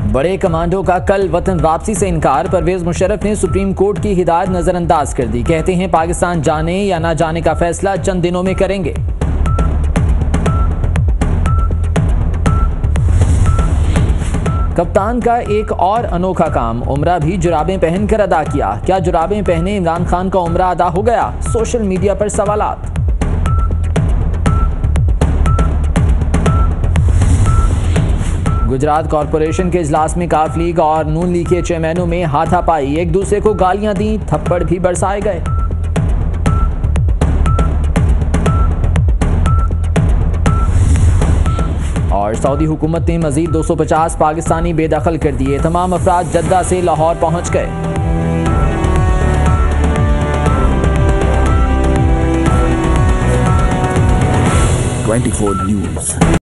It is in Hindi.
बड़े कमांडो का कल वतन वापसी से इनकार। परवेज मुशर्रफ ने सुप्रीम कोर्ट की हिदायत नजरअंदाज कर दी। कहते हैं पाकिस्तान जाने या ना जाने का फैसला चंद दिनों में करेंगे। कप्तान का एक और अनोखा काम, उमरा भी जुराबें पहनकर अदा किया। क्या जुराबें पहने इमरान खान का उमरा अदा हो गया? सोशल मीडिया पर सवालात। गुजरात कॉरपोरेशन के इजलास में काफ लीग और नून लीग के चेयरमैनों में हाथापाई, एक दूसरे को गालियां दी, थप्पड़ भी बरसाए गए। और सऊदी हुकूमत ने मजीद 250 पाकिस्तानी बेदखल कर दिए। तमाम अफराद जद्दा से लाहौर पहुंच गए। 24 न्यूज़।